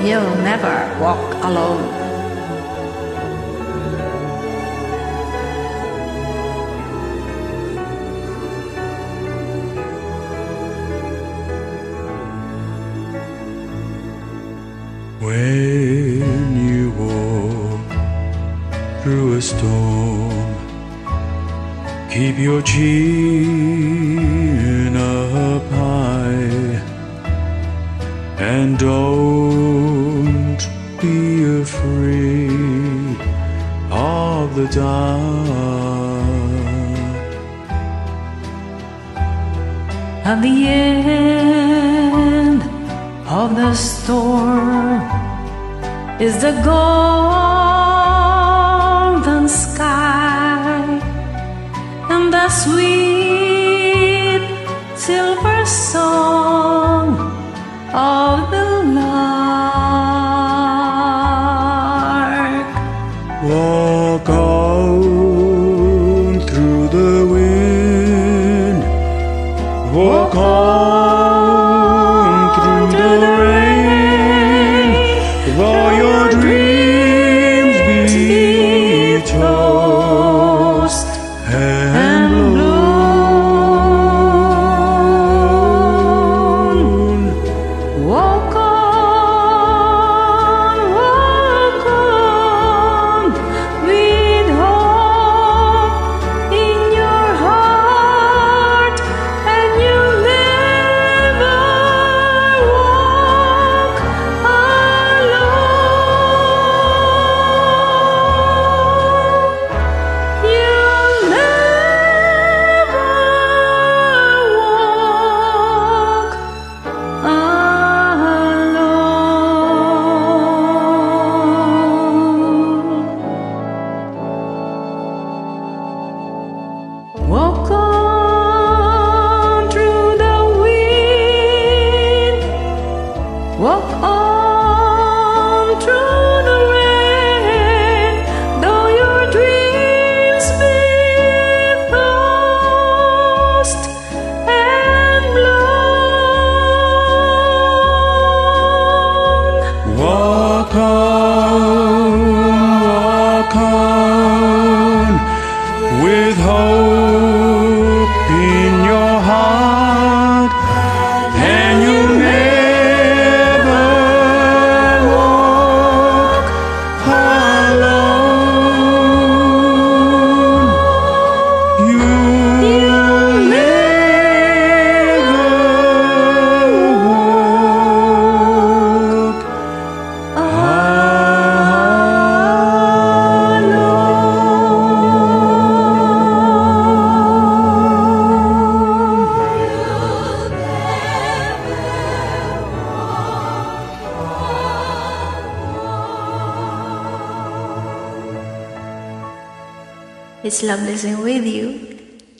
You'll never walk alone. When you walk through a storm, keep your chin up high, and don't be afraid of the dark. At the end of the storm is the golden sky and the sweet silver song of the lark. Walk on through the wind, walk on through the rain, though your dreams be tossed and blown. Walk on with hope in your heart, and you'll never walk alone. You'll never walk Walk on through the wind, walk on through the rain, though your dreams be lost and blown. Walk on with hope in your heart, and you'll never walk alone. You'll never walk It's lovely listening with you.